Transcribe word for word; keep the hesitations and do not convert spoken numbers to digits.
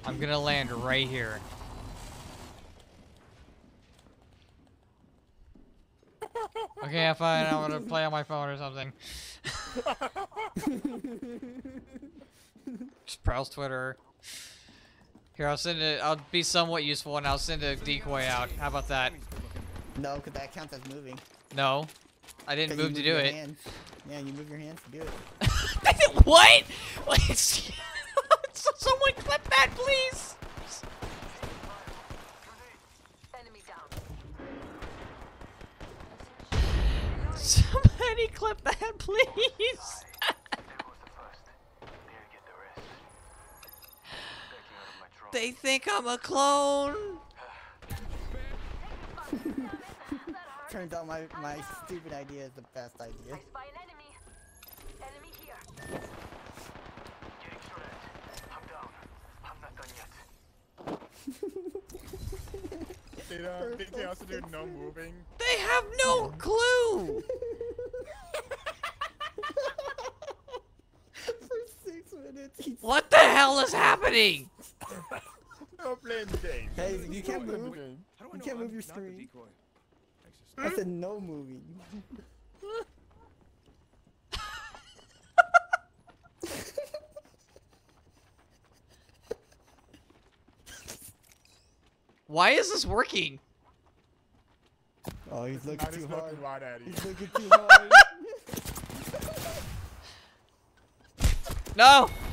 I'm gonna land right here. Okay, fine. I'm gonna play on my phone or something. Just browse Twitter. Here, I'll send it. I'll be somewhat useful, and I'll send a decoy out. How about that? No, because that counts as moving. No, I didn't move to do it. Hands. Yeah, you move your hands to do it. What? Wait, someone clip that, please. Enemy down. Somebody clip that, please. They think I'm a clone. Turns out my my stupid idea is the best idea. I spy an enemy. Enemy here. Getting shredded. I'm down. I'm not done yet. Did uh, did they also do no moving? They have no clue. For six minutes. He's... What the hell is happening? No playing the game. Hey, you can't move. You can't move your screen. I said no moving. Why is this working? Oh, he's looking too hard. Right at you. He's looking too hard. No.